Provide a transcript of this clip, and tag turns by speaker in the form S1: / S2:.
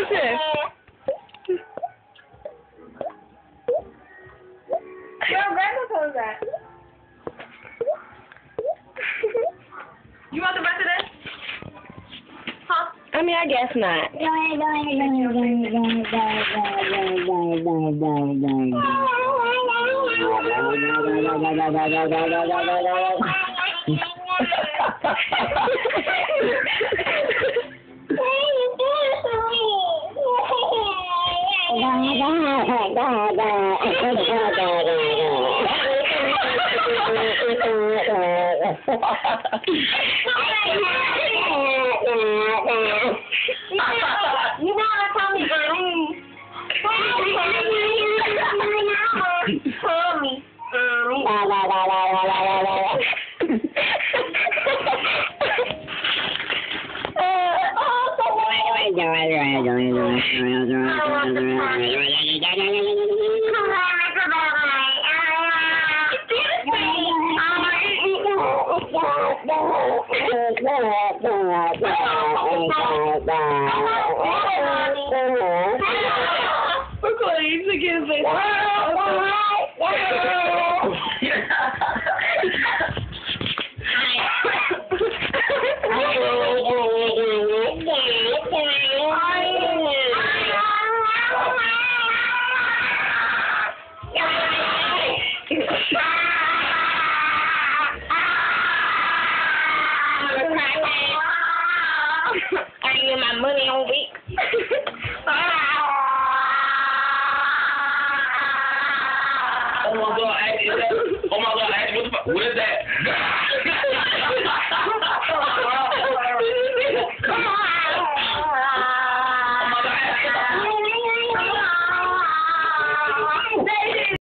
S1: What's this?
S2: Yo, grandma told that. You want the rest of this? Huh?
S1: I mean, I guess not.
S2: You gotta tell me, Mommy.
S1: We're going to eat again.
S2: I get my money on week.